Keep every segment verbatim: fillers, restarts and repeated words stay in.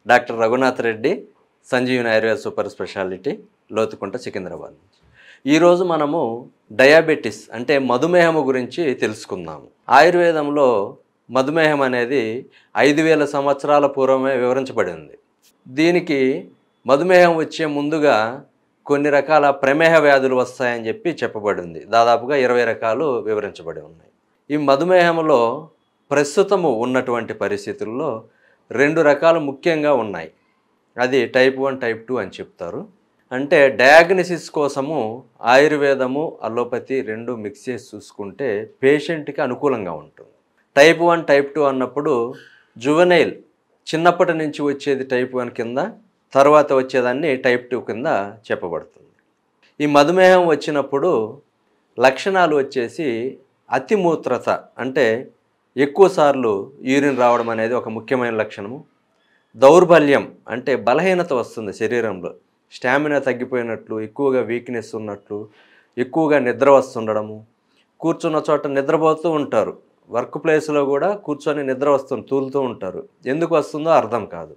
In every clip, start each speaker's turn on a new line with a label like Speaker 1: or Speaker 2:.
Speaker 1: Doctor Raghunath Reddy, Sanjeevani Ayurveda super speciality, Lothukunta, Secunderabad నుంచి. ఈరోజు మనము డయాబెటిస్ అంటే మధుమేహము గురించి తెలుసుకుందాము. ఆయుర్వేదంలో మధుమేహం అనేది ఐదు వేల సంవత్సరాల పూర్వమే వివరించబడింది. దీనికి మధుమేహం వచ్చే ముందుగా కొన్ని రకాల ప్రమేహ వ్యాధులు వస్తాయని చెప్పి చెప్పబడింది. దాదాపుగా ఇరవై రకాలు వివరించబడి ఉన్నాయి. ఈ మధుమేహంలో ప్రస్తుతము ఉన్నటువంటి పరిస్థితుల్లో రెండు రకాలు ముఖ్యంగా ఉన్నాయి. అది టైప్ వన్ టైప్ టూ అని చెప్తారు. అంటే డయాగ్నోసిస్ కోసము ఆయుర్వేదము అలోపతి రెండు మిక్స్ చేసి చూసుకుంటే పేషెంట్కి అనుకూలంగా ఉంటుంది. టైప్ వన్ టైప్ టూ అన్నప్పుడు జువెనైల్ చిన్నప్పటి నుంచి వచ్చేది టైప్ వన్ కింద, తర్వాత వచ్చేదాన్ని టైప్ టూ కింద చెప్పబడుతుంది. ఈ మధుమేహం వచ్చినప్పుడు లక్షణాలు వచ్చేసి అతిమూత్రత అంటే ఎక్కువసార్లు యూరిన్ రావడం అనేది ఒక ముఖ్యమైన లక్షణము. దౌర్బల్యం అంటే బలహీనత వస్తుంది శరీరంలో, స్టామినా తగ్గిపోయినట్లు, ఎక్కువగా వీక్నెస్ ఉన్నట్లు, ఎక్కువగా నిద్ర వస్తుండడము, కూర్చున్న చోట నిద్రపోతూ ఉంటారు. వర్క్ ప్లేస్లో కూడా కూర్చొని నిద్ర వస్తుంది, తూలుతూ ఉంటారు. ఎందుకు వస్తుందో అర్థం కాదు.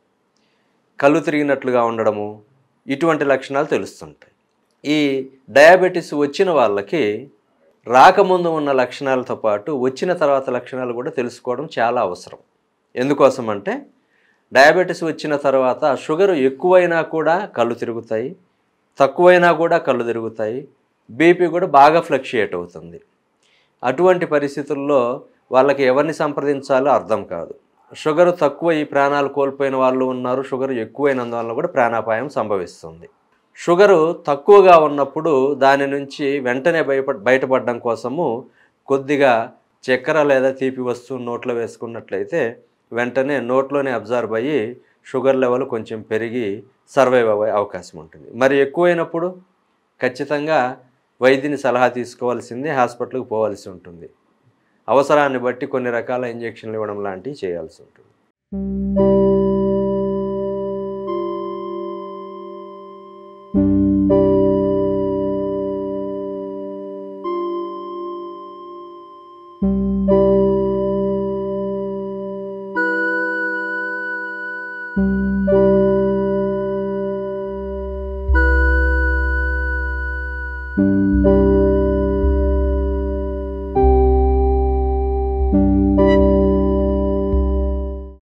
Speaker 1: కళ్ళు తిరిగినట్లుగా ఉండడము, ఇటువంటి లక్షణాలు తెలుస్తుంటాయి. ఈ డయాబెటీస్ వచ్చిన వాళ్ళకి రాకముందు ఉన్న లక్షణాలతో పాటు వచ్చిన తర్వాత లక్షణాలు కూడా తెలుసుకోవడం చాలా అవసరం. ఎందుకోసం అంటే డయాబెటీస్ వచ్చిన తర్వాత షుగర్ ఎక్కువైనా కూడా కళ్ళు తిరుగుతాయి, తక్కువైనా కూడా కళ్ళు తిరుగుతాయి, బీపీ కూడా బాగా ఫ్లక్చుయేట్ అవుతుంది. అటువంటి పరిస్థితుల్లో వాళ్ళకి ఎవరిని సంప్రదించాలో అర్థం కాదు. షుగర్ తక్కువ ఈ ప్రాణాలు కోల్పోయిన వాళ్ళు ఉన్నారు, షుగర్ ఎక్కువైనందువల్ల కూడా ప్రాణాపాయం సంభవిస్తుంది. షుగరు తక్కువగా ఉన్నప్పుడు దాని నుంచి వెంటనే బయట బయటపడడం కోసము కొద్దిగా చక్కెర లేదా తీపి వస్తువు నోట్లో వేసుకున్నట్లయితే వెంటనే నోట్లోనే అబ్జర్వ్ అయ్యి షుగర్ లెవెల్ కొంచెం పెరిగి సర్వైవ్ అయ్యే అవకాశం ఉంటుంది. మరి ఎక్కువైనప్పుడు ఖచ్చితంగా వైద్యుని సలహా తీసుకోవాల్సింది, హాస్పిటల్కి పోవాల్సి ఉంటుంది. అవసరాన్ని బట్టి కొన్ని రకాల ఇంజెక్షన్లు ఇవ్వడం లాంటివి చేయాల్సి ఉంటుంది.